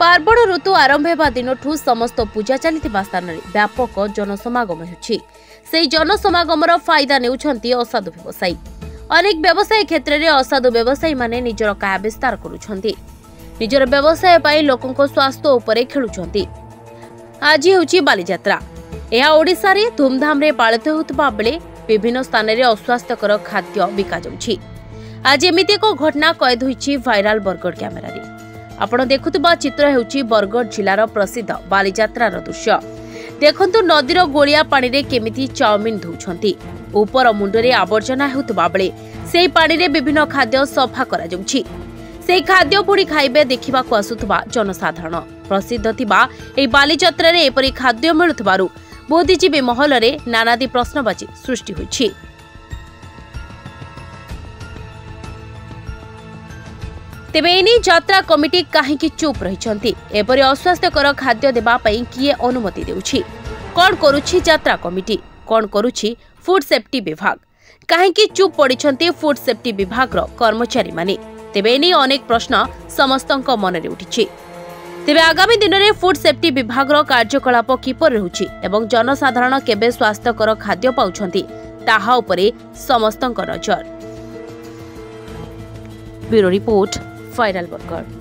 पार्वण ऋतु आरंभ होगा दिनठू समस्त पूजा चलता स्थान में व्यापक जनसमागम होती जनसमागमर फायदा नेउछंती असाधु व्यवसायी। अनेक व्यवसाय क्षेत्र में असाधु व्यवसायी माने निजर काया विस्तार करुछंती, निजर व्यवसाय पाई लोकंको स्वास्थ्य उपरे खेलुछंती। आज हेउची बालीजात्रा। यह ओडिशा रे धूमधाम रे पालित होतबा बेले विभिन्न स्थान में अस्वास्थ्यकर खाद्य बिका जाउछि। आज एमिति एक घटना कैद होइछि वायरल बरगड़ कैमेरा रे। आपण देखुतबा चित्र हेउछि बरगड़ जिलार प्रसिद्ध बालीजात्रार दृश्य। देखंतु नदीर गोलिया पानी रे केमिति चाउमिन धौछंती। ऊपर मुंडरे आवर्जना हेउतबा बेले सेही पानी रे विभिन्न खाद्य सफा करा जाउछि। सेही खाद्य पुड़ी खाइबे देखिबाकू आसुतबा जनसाधारण। प्रसिद्ध थिबा एही बालीजात्रा रे एपरि खाद्य मिलुतबारु बुद्धिजीवी महल रे नानादी प्रश्नबाची सृष्टि होइछि। तेबे एनी यात्रा कमिटी काहेकि चुप रहिछंती? एपरि अस्वास्थ्यकर खाद्य देबा पई किए अनुमति देउछि? कोन करूछि यात्रा कमिटी? कोन करूछि फूड सेफ्टी विभाग? काहेकि चुप पड़िछंती फूड सेफ्टी विभाग रो कर्मचारी माने? तेबे एनी अनेक प्रश्न समस्तक मन रे उठिछि। तेबे आगामी दिन में फूड सेफ्टी विभाग रो कार्यकलाप किपर रहुछि एवं जनसाधारण केबे स्वास्थ्यकर खाद्य पाउछंती ताहा उपरे समस्तक नजर। Bureau report, viral Bargarh.